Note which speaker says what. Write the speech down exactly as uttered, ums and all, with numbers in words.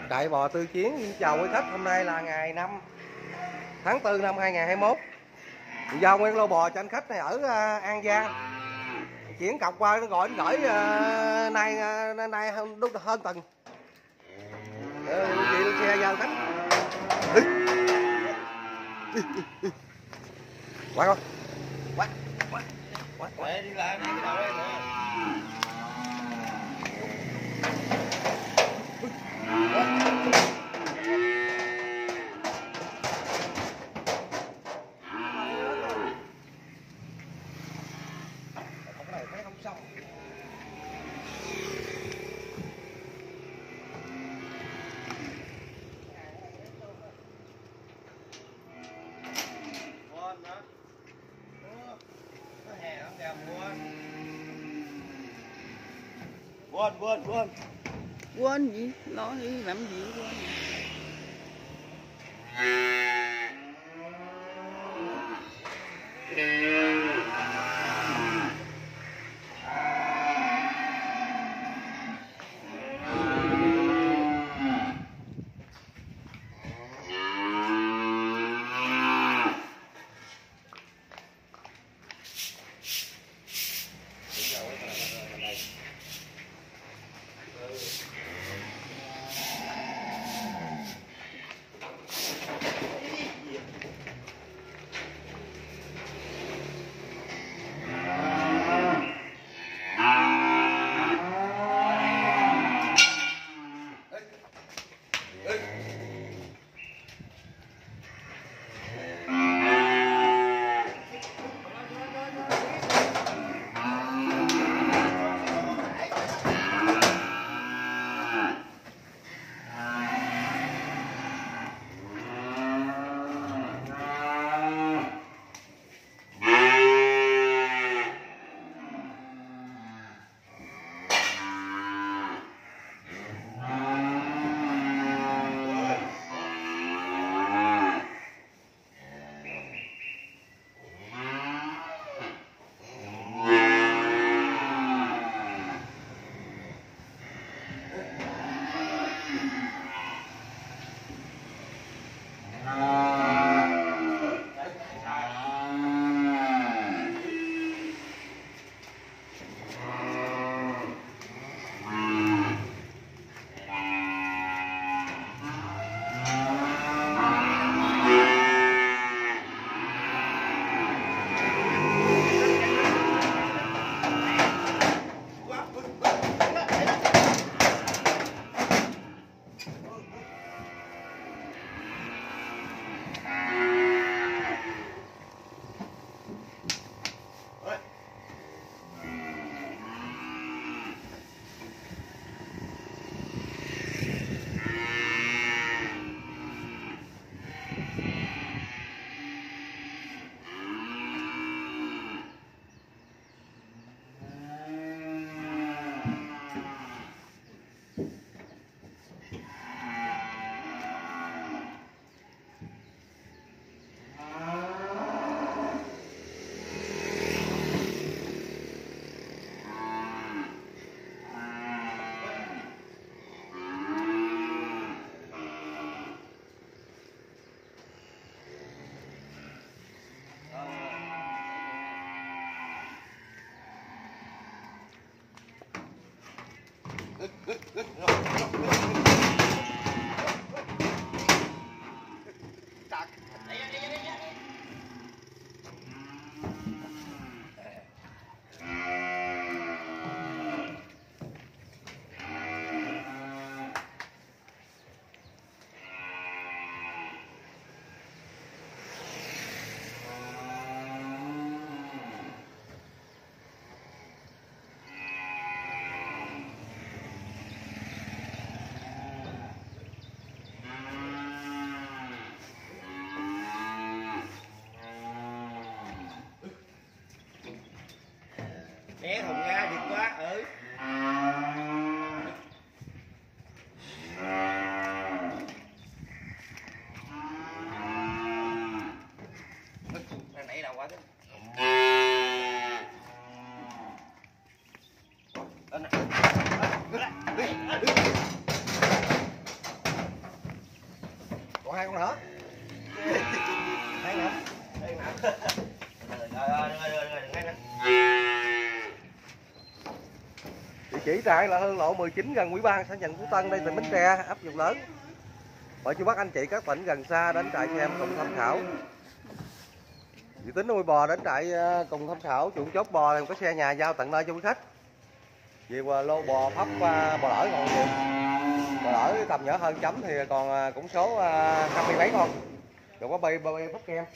Speaker 1: Đại Bò Tư Chiến chào quý khách. Hôm nay là ngày năm tháng tư năm hai nghìn không trăm hai mươi mốt. Giao nguyên lô bò cho anh khách này ở uh, An Giang. Chuyển cọc qua nó gọi gửi uh, nay uh, nay hơn đúng hơn tuần. Uh, chị xe giao khách. Quá con. Quá. Quá. Quá. Quá. Đi lại cái đầu đây nữa. Quên quên quên
Speaker 2: quên gì lo đi làm gì quên.
Speaker 1: Né thùng ra dịch quá. Ừ. Nãy đầu quá thế. Lên nè. còn hai con nữa. Hai nè. Đây nè. Rồi rồi rồi rồi rồi. Địa chỉ tại là Hương Lộ mười chín gần Quý Ban, xã Nhân Phú Tân, đây tỉnh Bến Tre, ấp Dòng Lớn. Mời chú bác anh chị các tỉnh gần xa đến trại xem cùng tham khảo. Dự tính nuôi bò đến trại cùng tham khảo, chuộng chốt bò thì có xe nhà giao tận nơi cho quý khách. Nhiều lô bò phấp bò lỡ còn nhiều. Bò lỡ tầm nhỏ hơn chấm thì còn cũng số hai mươi mấy con. Rồi có bay bay phấp kem.